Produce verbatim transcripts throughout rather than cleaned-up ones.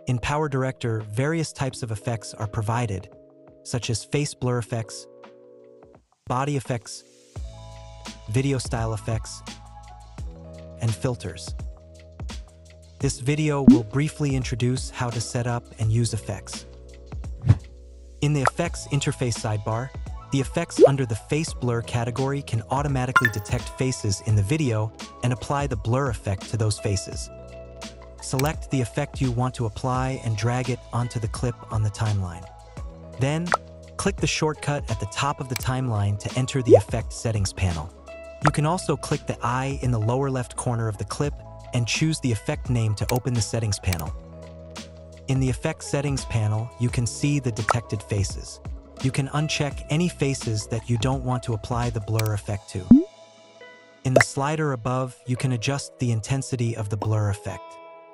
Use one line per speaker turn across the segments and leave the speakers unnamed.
In PowerDirector, various types of effects are provided, such as face blur effects, body effects, video style effects, and filters. This video will briefly introduce how to set up and use effects. In the Effects interface sidebar, the effects under the Face Blur category can automatically detect faces in the video and apply the blur effect to those faces. Select the effect you want to apply and drag it onto the clip on the timeline. Then, click the shortcut at the top of the timeline to enter the Effect Settings panel. You can also click the eye in the lower left corner of the clip and choose the effect name to open the settings panel. In the Effect Settings panel, you can see the detected faces. You can uncheck any faces that you don't want to apply the blur effect to. In the slider above, you can adjust the intensity of the blur effect.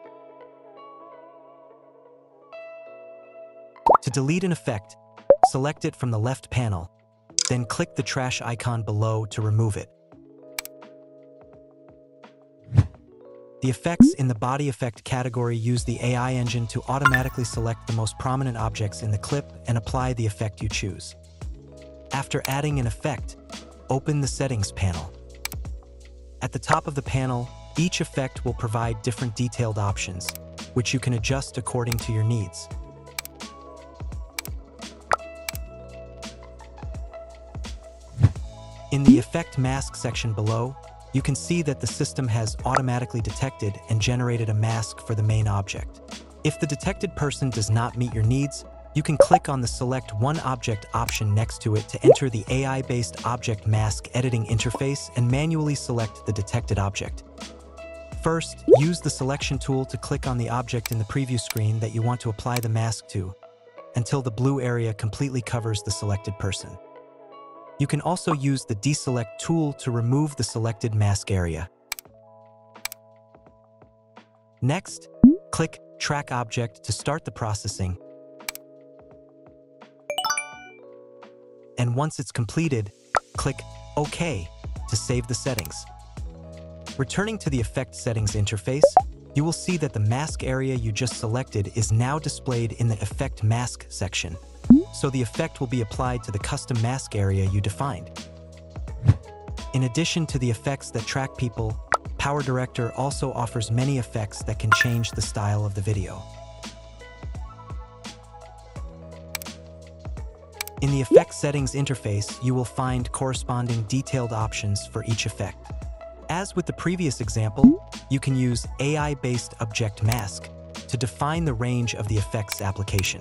To delete an effect, select it from the left panel, then click the trash icon below to remove it. The effects in the Body Effect category use the A I engine to automatically select the most prominent objects in the clip and apply the effect you choose. After adding an effect, open the Settings panel. At the top of the panel, each effect will provide different detailed options, which you can adjust according to your needs. In the Effect Mask section below, you can see that the system has automatically detected and generated a mask for the main object. If the detected person does not meet your needs, you can click on the Select One Object option next to it to enter the A I-based Object Mask editing interface and manually select the detected object. First, use the selection tool to click on the object in the preview screen that you want to apply the mask to, until the blue area completely covers the selected person. You can also use the Deselect tool to remove the selected mask area. Next, click Track Object to start the processing. And once it's completed, click OK to save the settings. Returning to the Effect Settings interface, you will see that the mask area you just selected is now displayed in the Effect Mask section, so the effect will be applied to the custom mask area you defined. In addition to the effects that track people, PowerDirector also offers many effects that can change the style of the video. In the Effect Settings interface, you will find corresponding detailed options for each effect. As with the previous example, you can use A I-based Object Mask to define the range of the effect's application.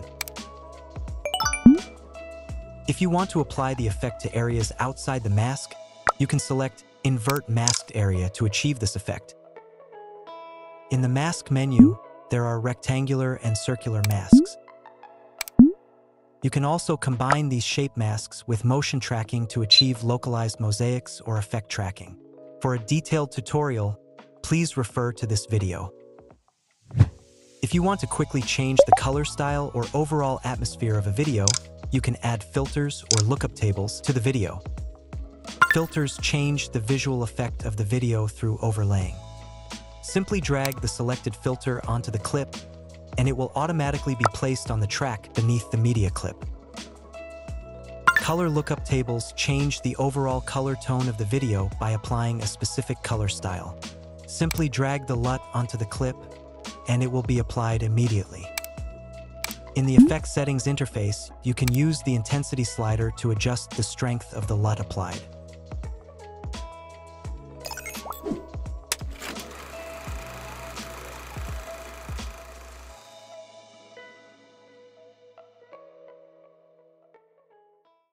If you want to apply the effect to areas outside the mask, you can select Invert Masked Area to achieve this effect. In the Mask menu, there are rectangular and circular masks. You can also combine these shape masks with motion tracking to achieve localized mosaics or effect tracking. For a detailed tutorial, please refer to this video. If you want to quickly change the color style or overall atmosphere of a video, you can add filters or lookup tables to the video. Filters change the visual effect of the video through overlaying. Simply drag the selected filter onto the clip, and it will automatically be placed on the track beneath the media clip. Color lookup tables change the overall color tone of the video by applying a specific color style. Simply drag the L U T onto the clip, and it will be applied immediately. In the Effect Settings interface, you can use the intensity slider to adjust the strength of the L U T applied.